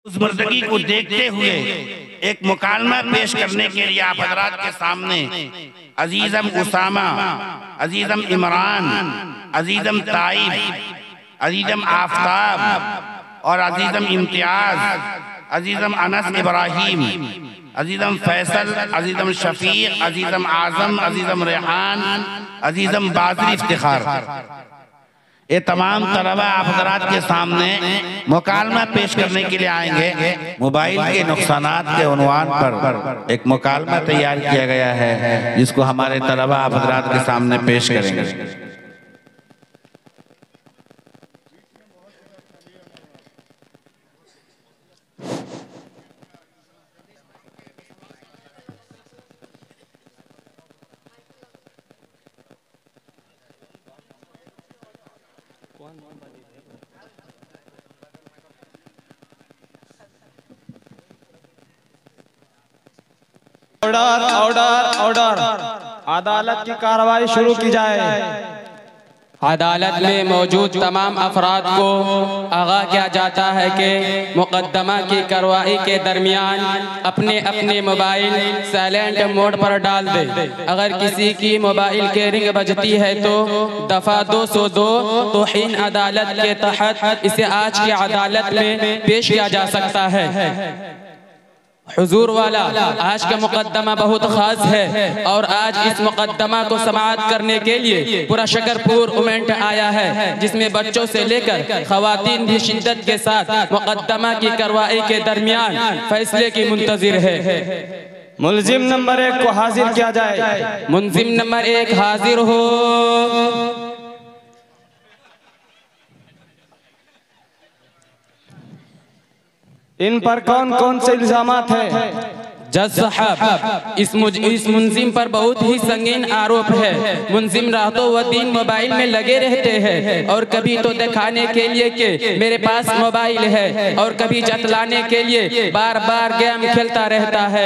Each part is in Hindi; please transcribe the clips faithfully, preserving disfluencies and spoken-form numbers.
उस मर्दगी को देखते हुए एक मुकालमा पेश करने के लिए आप हजरात के सामने अजीजम उसामा, अजीजम इमरान, अजीजम ताइब, अजीजम आफताब और अजीजम इम्तियाज, अजीजम अनस इब्राहिम, अजीजम फैसल, अजीजम शफीक, अजीजम आजम, अजीजम रेहान, अजीजम बादरी इफ्तिखार, ये तमाम तलबा आप हजरात के सामने मुकालमा पेश करने के लिए आएंगे। मोबाइल के नुकसानात के उन्वान पर एक मुकालमा तैयार किया गया है जिसको हमारे तलबा आप हजरात के सामने पेश करेंगे। ऑर्डर ऑर्डर ऑर्डर अदालत की कार्रवाई शुरू की जाए। अदालत में मौजूद तमाम अफराद को आगाह किया जाता है कि मुकदमा की कार्रवाई के दरमियान अपने अपने मोबाइल साइलेंट मोड पर डाल दे। अगर किसी की मोबाइल के रिंग बजती है तो दफा दो सौ दो तौहीन अदालत के तहत इसे आज की अदालत में पेश किया जा सकता है। हुजूर वाला, आज का मुकदमा बहुत खास है और आज इस मुकदमा को समाअत करने के लिए पूरा शकरपुर उमेंट आया है, जिसमें बच्चों से लेकर खवातीन भी शिद्दत के साथ मुकदमा की कार्रवाई के दरमियान फैसले की मुंतजिर है। मुलजिम नंबर एक को हाजिर किया जाए। मुलजिम नंबर एक हाजिर हो। इन पर कौन कौन से इल्जामात है? जज साहब, इस मुज, इस मुंजिम पर बहुत ही संगीन आरोप है। मुंजिम रातों व दिन मोबाइल में लगे रहते हैं और कभी तो दिखाने के लिए कि मेरे पास मोबाइल है और कभी जतलाने के लिए बार बार गेम खेलता रहता है।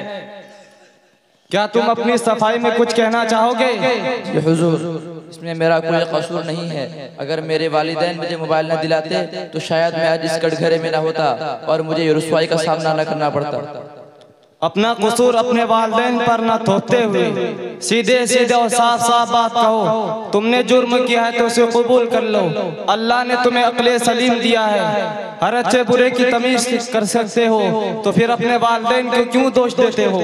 क्या तुम अपनी सफाई में कुछ कहना चाहोगे? हुजूर, इसमें मेरा कोई कसूर नहीं है। अगर मेरे वालिदैन मुझे मोबाइल न दिलाते तो शायद मैं आज इस कटघरे में न होता और मुझे रुसवाई का सामना न करना पड़ता। अपना कसूर अपने वालिदैन पर न थोपते हुए सीधे सीधे और साफ साफ बात कहो। तुमने जुर्म किया है तो उसे कबूल कर लो। अल्लाह ने तुम्हें अक्ले सलीम दिया है, हर अच्छे बुरे की तमीज कर सकते हो, तो फिर अपने वालिदैन को क्यों दोष देते हो?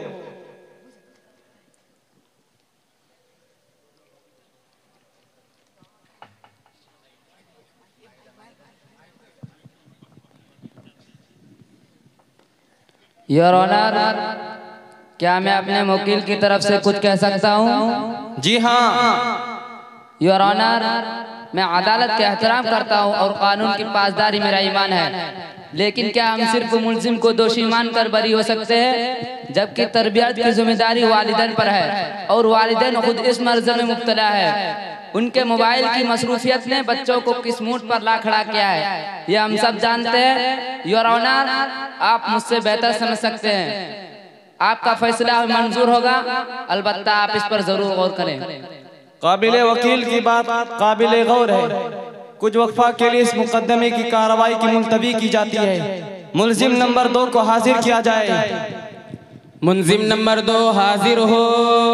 योर ऑनर, क्या मैं अपने वकील की तरफ से कुछ कह सकता हूँ? जी हाँ। योर ऑनर, मैं अदालत का एहतराम करता हूँ और कानून की पासदारी मेरा ईमान है, लेकिन क्या हम सिर्फ मुलजिम को दोषी मानकर बरी हो सकते हैं, जबकि तरबियत की जिम्मेदारी वालिदैन पर है और वालिदैन खुद इस मर्ज में मुब्तला है। उनके मोबाइल की मसरूफियत ने बच्चों को किस मूड पर ला खड़ा किया है, ये हम सब जानते हैं। योर ऑनर, आप मुझसे बेहतर समझ सकते हैं। आपका फैसला मंजूर होगा, अलबत्ता आप इस पर जरूर गौर करें। काबिले वकील की बात काबिले गौर है। कुछ वक्फा के लिए इस मुकदमे की कार्रवाई की मुलतवी की जाती है। मुलजिम नंबर दो को हाजिर किया जाए। मुलजिम नंबर दो हाजिर हो।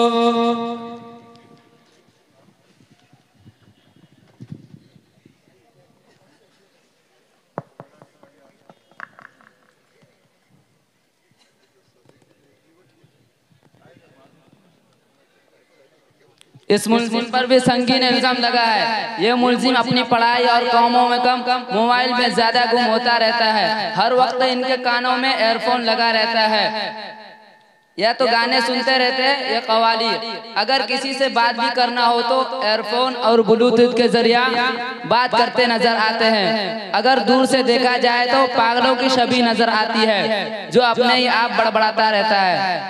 इस मुलजिम पर भी संगीन इल्जाम लगा है। ये मुलजिम अपनी पढ़ाई और कामों में कम कम मोबाइल में ज्यादा गुम होता रहता है। हर वक्त इनके कानों में एयरफोन लगा रहता है, या तो गाने सुनते रहते हैं या कवाली। अगर किसी से बात भी करना हो तो एयरफोन और ब्लूटूथ के जरिया बात करते नजर आते हैं। अगर दूर से देखा जाए तो पागलों की छवि नजर आती है जो अपने ही आप बड़बड़ाता रहता है।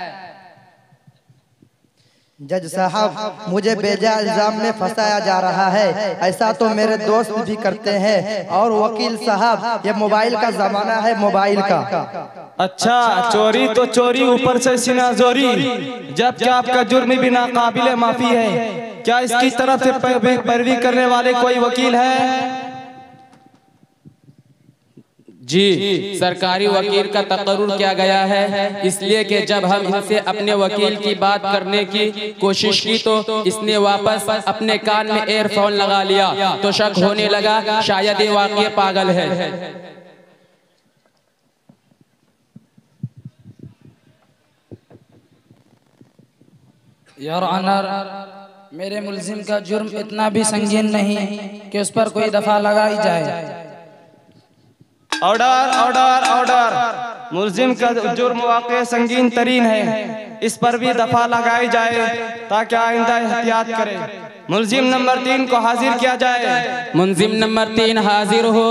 जज साहब, मुझे बेजा इल्जाम में फंसाया जा रहा है। ऐसा तो मेरे दोस्त भी करते हैं। और वकील साहब, ये मोबाइल का जमाना है, मोबाइल का। अच्छा, चोरी तो चोरी, ऊपर से सीना जोरी, जबकि आपका जुर्म भी नाकाबिले माफी है। क्या इसकी तरफ से पैरवी करने वाले कोई वकील है? जी, सरकारी वकील का तकर्रुर किया गया है, इसलिए कि जब हम इनसे अपने वकील की बात करने की कोशिश की तो इसने वापस अपने कान में एयरफोन लगा लिया, तो शक होने लगा शायद ये वाकई पागल है। योर ऑनर, मेरे मुल्जिम का जुर्म इतना भी संगीन नहीं कि उस पर कोई दफा लगाई जाए। Order order order. मुल्जिम का जुर्म वाकई संगीन तरीन है, इस पर भी दफा लगाई जाए ताकि आइंदा एहतियात करे। मुल्जिम नंबर तीन को हाजिर किया जाए। मुल्जिम नंबर तीन हाजिर हो।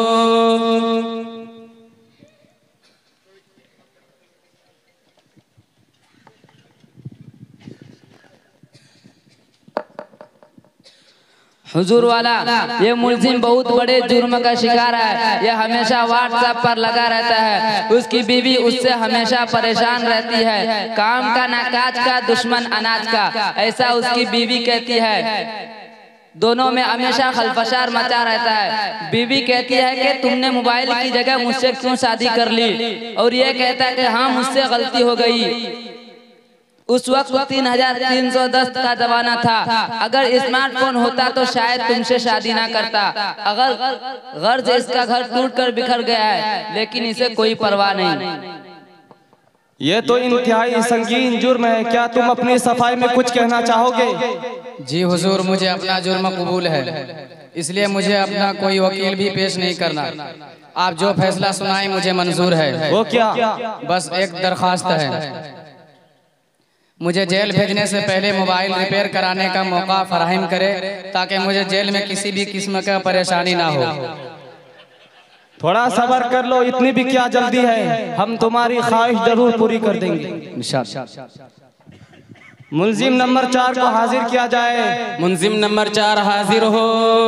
हुजूर वाला, ये मुल्जिम बहुत बड़े जुर्म का शिकार है। ये हमेशा व्हाट्सएप पर लगा रहता है। उसकी बीवी उससे हमेशा परेशान रहती है। काम का ना काज का, दुश्मन अनाज का, ऐसा उसकी बीवी कहती है। दोनों में हमेशा खलफशार मचा रहता है। बीवी कहती है कि तुमने मोबाइल की जगह मुझसे क्यों शादी कर ली, और ये कहता है कि हाँ मुझसे गलती हो गई। उस वक्त तीन हजार तीन सौ दस का जमाना था। अगर स्मार्टफोन होता तो शायद तुमसे शादी ना करता। अगर गर्ज इसका घर टूट कर बिखर गया है, लेकिन इसे कोई परवाह नहीं। ये तो इंतहाई संगीन जुर्म है। क्या तुम अपनी सफाई में कुछ कहना चाहोगे? जी हुजूर, मुझे अपना जुर्म कबूल है, इसलिए मुझे अपना कोई वकील भी पेश नहीं करना। आप जो फैसला सुनाएं मुझे मंजूर है। वो क्या? बस एक दरख्वास्त है, मुझे जेल भेजने से पहले मोबाइल रिपेयर कराने का मौका फराहम करे, ताकि मुझे जेल में किसी भी किस्म का परेशानी ना हो। थोड़ा सब्र कर लो, इतनी भी क्या जल्दी है, हम तुम्हारी ख्वाहिश जरूर पूरी कर देंगे। मुल्जिम नंबर चार को हाजिर किया जाए। मुल्जिम नंबर चार हाजिर हो।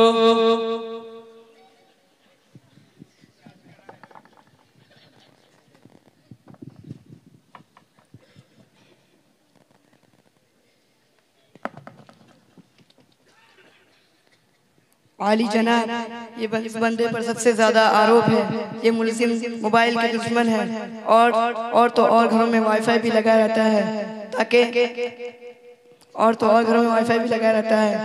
आली जनाब, ये इस बंदे पर सबसे ज्यादा आरोप है। ये मुल्जिम मोबाइल के दुश्मन है, और और तो और घरों में वाईफाई भी लगा रहता है, ताकि और तो और घरों में वाईफाई भी लगा रहता है।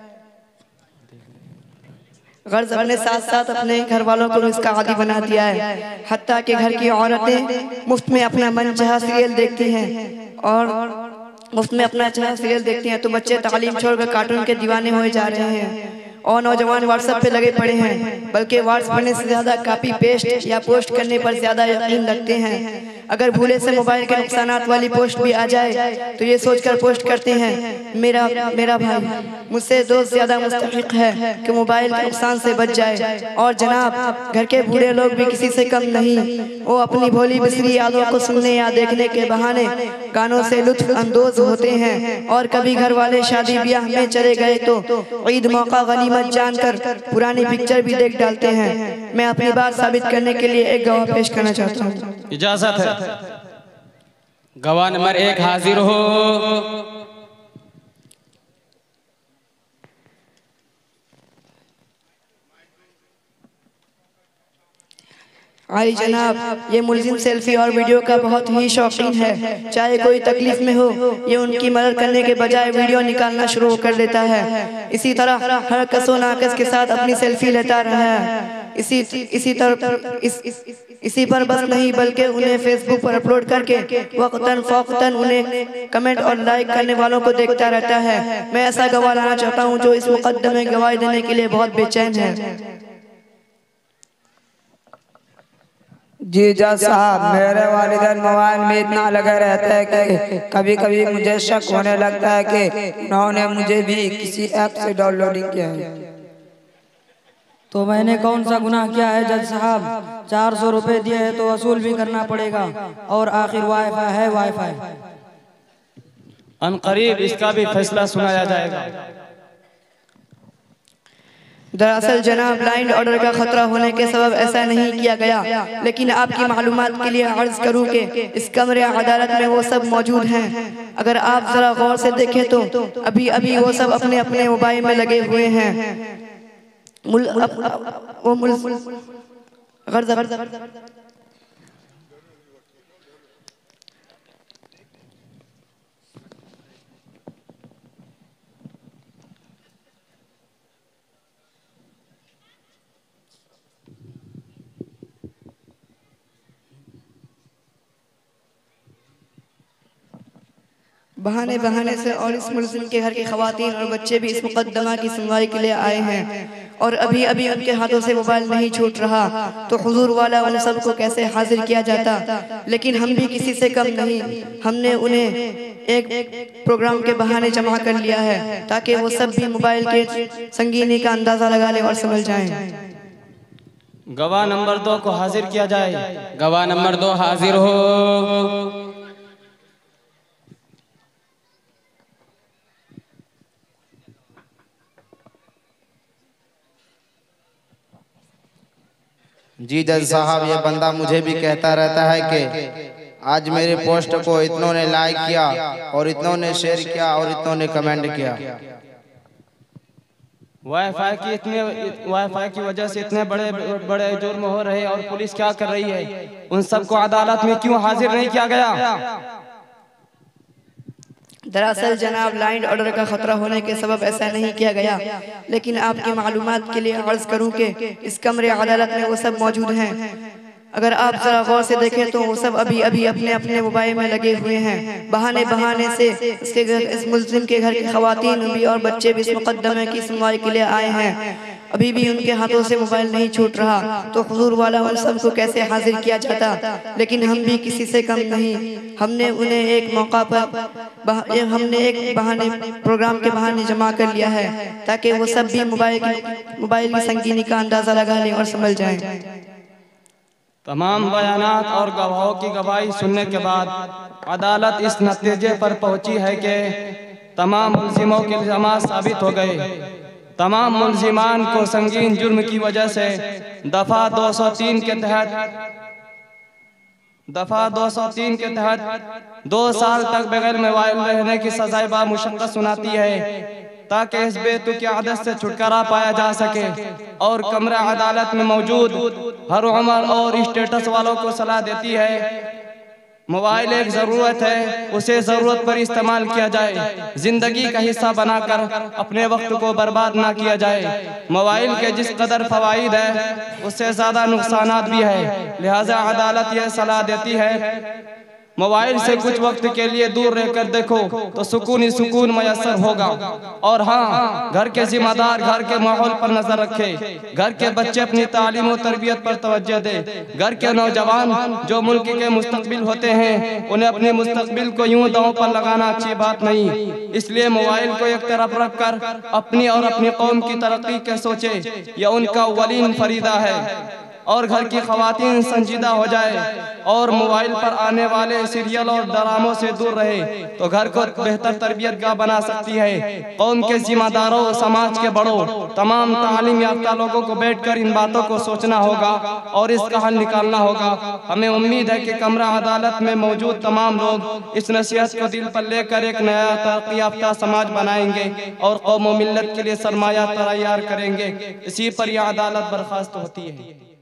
गर्ज अपने साथ साथ अपने घर वालों को इसका आदी बना दिया है। हत्ता कि घर की औरतें मुफ्त में अपना मनचाहा सीरियल देखती हैं, और मुफ्त में अपना अच्छा सीरियल देखती हैं, तो बच्चे तालीम छोड़कर कार्टून के दीवाने हो जा रहे हैं, और नौजवान व्हाट्सएप पे लगे पड़े हैं। बल्कि व्हाट्सएप पढ़ने से ज्यादा कॉपी पेस्ट या पोस्ट करने पर ज्यादा यकीन रखते हैं। अगर भूले से मोबाइल के नुकसानात वाली पोस्ट भी आ जाए तो ये सोचकर पोस्ट करते हैं मेरा मेरा भाई मुझसे दोस्त ज्यादा मुस्तहिक है कि मोबाइल के नुकसान से बच जाए। और जनाब, घर के बूढ़े लोग भी किसी से कम नहीं। वो अपनी भोली बिसरी यादों को सुनने या देखने के बहाने गानों से लुत्फ अंदोज होते हैं, और कभी घर वाले शादी ब्याह में चले गए तो ईद मौका गनीमत जानकर पुरानी पिक्चर भी देख डालते हैं। मैं अपनी बात साबित करने के लिए एक गवाह पेश करना चाहता हूँ। इजाजत है। गवाह नंबर एक हाजिर हो। आई जनाब, ये मुल्जिम सेल्फी और वीडियो का बहुत ही शौकीन है। चाहे कोई तकलीफ में हो, ये उनकी मदद करने के बजाय वीडियो निकालना शुरू कर देता है। इसी तरह हर कसो नाकस के साथ अपनी सेल्फी लेता रहा है। इसी इसी तरह इस, इस, इसी पर बस नहीं, बल्कि उन्हें फेसबुक पर अपलोड करके वक्तन फ़ौक़तन उन्हें कमेंट और लाइक करने वालों को देखता रहता है। मैं ऐसा गवाह लाना चाहता हूँ जो इस मुकद्दमे में गवाही देने के लिए बहुत बेचैन है। जी जज साहब, मेरे वालिदैन मोबाइल में इतना लगा रहता है कि कभी कभी मुझे शक होने लगता है कि उन्होंने मुझे भी किसी ऐप से डाउनलोडिंग किया है। तो मैंने कौन सा गुनाह किया है जज साहब? चार सौ रुपए दिए हैं तो वसूल भी करना पड़ेगा, और आखिर वाईफाई है वाईफाई। अनकरीब इसका भी फैसला सुनाया जाएगा। दरअसल जनाब, ब्लाइंड ऑर्डर का खतरा होने के सबब ऐसा नहीं किया गया, लेकिन आपकी मालूमात के लिए अर्ज करूं कि इस कमरे अदालत में वो सब मौजूद हैं। अगर आप जरा गौर से देखें तो अभी अभी वो सब अपने अपने मोबाइल में लगे हुए हैं। मुल, अप, वो मुल, गर्द गर्द बहाने बहाने से और इस मुल्ज़िम के घर की ख़वातीन और बच्चे भी इस मुक़द्दमा की सुनवाई के लिए आए हैं और अभी अभी उनके हाथों से मोबाइल नहीं छूट रहा, तो हुजूर वाला उन सबको कैसे हाजिर किया जाता। लेकिन हम भी किसी से कम नहीं, हमने उन्हें एक प्रोग्राम के बहाने जमा कर लिया है ताकि वो सब भी मोबाइल के संगीनी का अंदाज़ा लगा लें और समझ जाएं। गवाह नंबर दो को हाजिर किया जाए। गवाह नंबर दो हाजिर हो। जी जज साहब, ये बंदा मुझे भी कहता रहता है कि आज मेरे पोस्ट को इतनों ने लाइक किया और इतनों ने शेयर किया और इतनों ने कमेंट किया। वाईफाई की इतने वाईफाई की वजह से इतने बड़े बड़े जुर्म हो रहे हैं और पुलिस क्या कर रही है? उन सबको अदालत में क्यों हाजिर नहीं किया गया? दरअसल जनाब, लाइन ऑर्डर का खतरा होने के सबब ऐसा नहीं किया गया, लेकिन आपकी मालूमात के लिए अर्ज करूं कि इस कमरे अदालत में वो सब मौजूद हैं। अगर आप जरा गौर से देखें तो वो सब अभी अभी अपने अपने मोबाइल में लगे हुए हैं। बहाने बहाने से इसके घर, इस मुल्ज़िम के घर की ख़वातीन भी और बच्चे भी इस मुक़द्दमे की सुनवाई के लिए आए हैं। अभी भी उनके हाथों से मोबाइल नहीं छूट रहा, तो हुजूर वाला उन सबको कैसे हाजिर किया जाता। लेकिन हम भी किसी से कम नहीं, हमने उन्हें एक मौका पर हमने एक बहाने प्रोग्राम के बहाने जमा कर लिया है ताकि वो सब भी मोबाइल की मोबाइल की संगीनी का अंदाज़ा लगा लें और समझ जाएं। तमाम बयानात और गवाहों की गवाही सुनने के बाद अदालत इस नतीजे पर पहुंची है कि तमाम मुल्ज़िमों के इल्ज़ामात साबित हो गए। तमाम मुल्ज़िमान को संगीन जुर्म की वजह से दफ़ा दो सौ तीन के तहत दफ़ा दो सौ तीन के तहत दो साल तक बगैर मोबाइल रहने की सज़ाए बामुशक्क़त सुनाती है ताकि इस बेतुकी आदत से छुटकारा पाया जा सके और कमरा अदालत में मौजूद हर उम्र और स्टेटस वालों को सलाह देती है मोबाइल एक ज़रूरत है, उसे ज़रूरत पर इस्तेमाल किया जाए। ज़िंदगी का हिस्सा बनाकर अपने वक्त को बर्बाद ना किया जाए। मोबाइल के जिस कदर फ़वाइद है उससे ज़्यादा नुकसानात भी है, लिहाजा अदालत यह सलाह देती है मोबाइल से कुछ वक्त के लिए दूर रहकर देखो तो सुकून ही सुकून मयसर होगा। और हाँ, घर के जिम्मेदार घर के माहौल पर नजर रखे, घर के बच्चे अपनी तालीम और तरबियत पर तवज्जो दे। घर के नौजवान जो मुल्क के मुस्तकबिल होते हैं उन्हें अपने मुस्तकबिल को यूं दांव पर लगाना अच्छी बात नहीं, इसलिए मोबाइल को एक तरफ रख कर अपनी और अपनी कौम की तरक्की के सोचे, यह उनका अव्वलीन फरीदा है। और घर की ख़वातीन संजीदा हो जाए और मोबाइल पर आने वाले सीरियल और ड्रामों से दूर रहे तो घर को बेहतर तरबियत गाह बना सकती है। कौम के जिम्मेदारों, समाज के बड़ों, तमाम तालीम याफ्ता लोगों को बैठकर इन बातों को सोचना होगा और इसका हल निकालना होगा। हमें उम्मीद है कि कमरा अदालत में मौजूद तमाम लोग इस नसीहत को दिल पर लेकर एक नया तरक्की याफ्ता समाज बनाएंगे और कौम व मिल्लत के लिए सरमाया तैयार करेंगे। इसी पर यह अदालत बर्खास्त होती है।